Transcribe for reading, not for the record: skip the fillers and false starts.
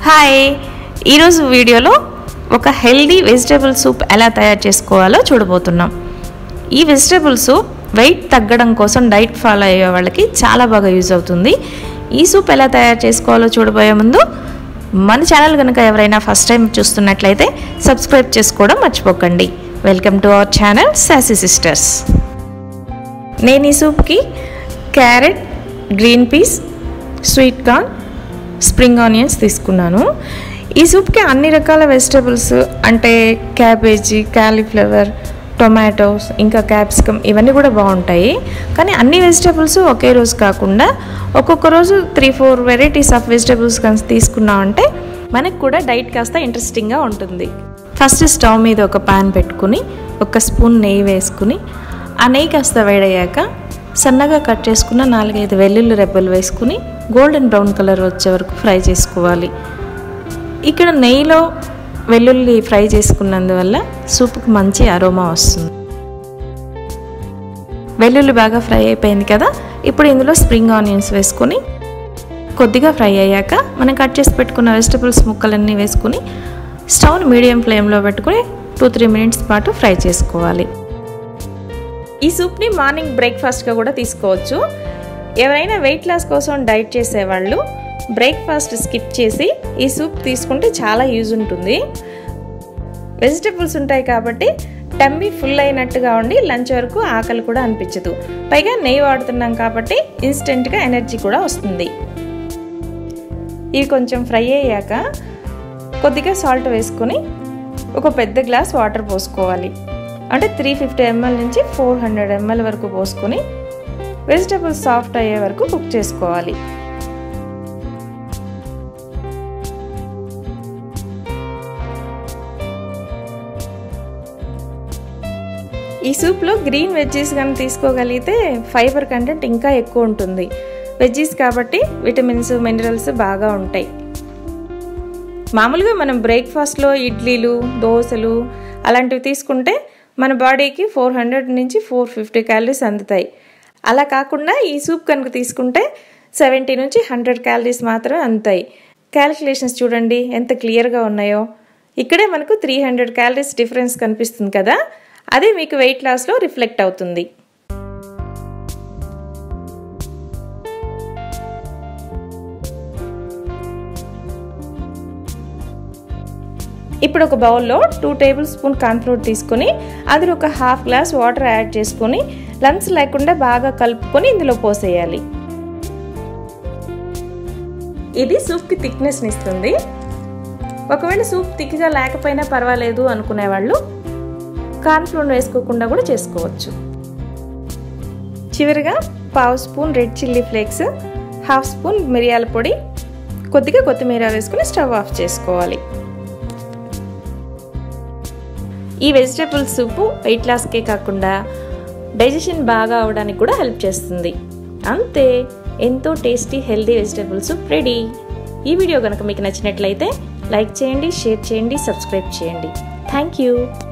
Hi, ఈరోజు వీడియోలో ఒక హెల్దీ వెజిటేబుల్ సూప్ ఎలా తయారు చేసుకోవాలో చూడబోతున్నాం. ఈ వెజిటేబుల్ సూప్ వెయిట్ తగ్గడం కోసం డైట్ ఫాలో అయ్యే వాళ్ళకి చాలా బాగా యూజ్ అవుతుంది. ఈ సూప్ ఎలా తయారు చేసుకోవాలో చూడబోయే ముందు మన ఛానల్ కనుక ఎవరైనా ఫస్ట్ టైం చూస్తున్నట్లయితే సబ్స్క్రైబ్ చేసుకోవడం మర్చిపోకండి. Welcome to our channel sassy sisters. నేను ఈ సూప్కి carrot, green peas, sweet corn, spring onions తీసుకున్నాను. ఈ సూప్కి అన్ని రకాల వెజిటేబుల్స్ అంటే క్యాబేజీ, కాలీఫ్లవర్, టొమాటోస్, ఇంకా క్యాప్సికమ్ ఇవన్నీ కూడా బాగుంటాయి. కానీ అన్ని వెజిటేబుల్స్ ఒకే రోజు కాకుండా ఒక్కొక్క రోజు 3-4 వెరైటీస్ ఆఫ్ వెజిటేబుల్స్ కానీ తీసుకున్నామంటే మనకు కూడా డైట్ కాస్త ఇంట్రెస్టింగ్గా ఉంటుంది. ఫస్ట్ స్టవ్ మీద ఒక పాన్ పెట్టుకుని 1 స్పూన్ నెయ్యి వేసుకుని ఆ నెయ్యి కాస్త వేడయ్యాక సన్నగా కట్ చేసుకున్న 4-5 వెల్లుల్లి రెబ్బలు వేసుకుని గోల్డెన్ బ్రౌన్ కలర్ వచ్చే వరకు ఫ్రై చేసుకోవాలి. ఇక్కడ నెయ్యిలో వెల్లుల్లి ఫ్రై చేసుకున్నందువల్ల సూప్కి మంచి అరోమా వస్తుంది. వెల్లుల్లి బాగా ఫ్రై అయిపోయింది కదా, ఇప్పుడు ఇందులో స్ప్రింగ్ ఆనియన్స్ వేసుకొని కొద్దిగా ఫ్రై అయ్యాక మనం కట్ చేసి పెట్టుకున్న వెజిటబుల్స్ ముక్కలన్నీ వేసుకుని స్టవ్ని మీడియం ఫ్లేమ్లో పెట్టుకుని 2-3 మినిట్స్ పాటు ఫ్రై చేసుకోవాలి. ఈ సూప్ని మార్నింగ్ బ్రేక్ఫాస్ట్గా కూడా తీసుకోవచ్చు. ఎవరైనా వెయిట్ లాస్ కోసం డైట్ చేసేవాళ్ళు బ్రేక్ఫాస్ట్ స్కిప్ చేసి ఈ సూప్ తీసుకుంటే చాలా యూజ్ ఉంటుంది. వెజిటబుల్స్ ఉంటాయి కాబట్టి టమ్మీ ఫుల్ అయినట్టుగా ఉండి లంచ్ వరకు ఆకలి కూడా అనిపించదు. పైగా నెయ్యి వాడుతున్నాం కాబట్టి ఇన్స్టెంట్గా ఎనర్జీ కూడా వస్తుంది. ఇవి కొంచెం ఫ్రై అయ్యాక కొద్దిగా సాల్ట్ వేసుకొని ఒక పెద్ద గ్లాస్ వాటర్ పోసుకోవాలి. అంటే 350 ml నుంచి 400 ml వరకు పోసుకొని వెజిటబుల్స్ సాఫ్ట్ అయ్యే వరకు కుక్ చేసుకోవాలి. ఈ సూప్లో గ్రీన్ వెజ్జీస్ కానీ తీసుకోగలిగితే ఫైబర్ కంటెంట్ ఇంకా ఎక్కువ ఉంటుంది. వెజ్జీస్ కాబట్టి విటమిన్స్, మినరల్స్ బాగా ఉంటాయి. మామూలుగా మనం బ్రేక్ఫాస్ట్లో ఇడ్లీలు, దోశలు అలాంటివి తీసుకుంటే మన బాడీకి 400 నుంచి 450 క్యాలరీస్ అందుతాయి. అలా కాకుండా ఈ సూప్ కనుక తీసుకుంటే 70 నుంచి 100 క్యాలరీస్ మాత్రమే అందుతాయి. క్యాలిక్యులేషన్స్ చూడండి ఎంత క్లియర్గా ఉన్నాయో. ఇక్కడే మనకు 300 క్యాలరీస్ డిఫరెన్స్ కనిపిస్తుంది కదా, అదే మీకు వెయిట్ లాస్లో రిఫ్లెక్ట్ అవుతుంది. ఇప్పుడు ఒక బౌల్లో 2 టేబుల్ స్పూన్ కార్న్ఫ్లోర్ తీసుకొని అందులో ఒక 1/2 గ్లాస్ వాటర్ యాడ్ చేసుకొని లంప్స్ లేకుండా బాగా కలుపుకొని ఇందులో పోసేయాలి. ఇది సూప్కి థిక్నెస్ని ఇస్తుంది. ఒకవేళ సూప్ థిక్గా లేకపోయినా పర్వాలేదు అనుకునేవాళ్ళు కార్న్ఫ్లోర్ వేసుకోకుండా కూడా చేసుకోవచ్చు. చివరిగా 1/2 spoon red chilli flakes, 1/2 spoon మిరియాల పొడి, కొద్దిగా కొత్తిమీర వేసుకుని స్టవ్ ఆఫ్ చేసుకోవాలి. ఈ వెజిటేబుల్ సూపు వెయిట్ లాస్కే కాకుండా డైజెషన్ బాగా అవడానికి కూడా హెల్ప్ చేస్తుంది. అంతే, ఎంతో tasty healthy vegetable soup ready. ఈ వీడియో కనుక మీకు నచ్చినట్లయితే లైక్ చేయండి, షేర్ చేయండి, సబ్స్క్రైబ్ చేయండి. Thank you.